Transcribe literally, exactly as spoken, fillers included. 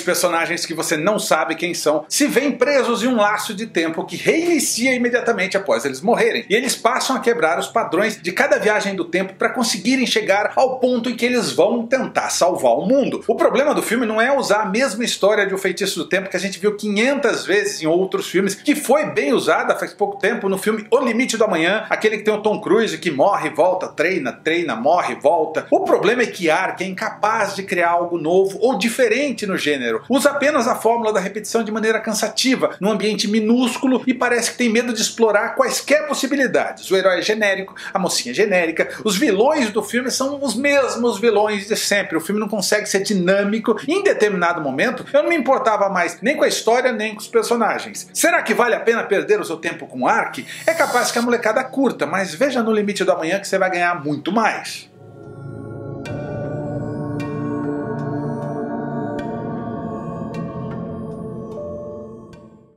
personagens que você não sabe quem são se veem presos em um laço de tempo que reinicia imediatamente após eles morrerem, e eles passam a quebrar os padrões de cada viagem do tempo para conseguirem chegar ao ponto em que eles vão tentar salvar o mundo. O problema do filme não é usar a mesma história de O Feitiço do Tempo que a gente viu quinhentas vezes em outros filmes, que foi bem usada faz pouco tempo no filme O Limite do Amanhã, aquele que tem o Tom Cruise que morre, volta, treina, treina, morre, volta. O problema é que Ark é incapaz de criar algo novo ou diferente no gênero. Usa apenas a fórmula da repetição de maneira cansativa, num ambiente minúsculo, e parece que tem medo de explorar quaisquer possibilidades. O herói é genérico, a mocinha é genérica, os vilões do filme são os mesmos vilões de sempre. O filme não consegue ser dinâmico, e em determinado momento eu não me importava mais nem com a história nem com os personagens. Será que vale a pena perder o seu tempo com Ark? É capaz que a molecada curta, mas veja No Limite do Amanhã que você vai ganhar muito mais.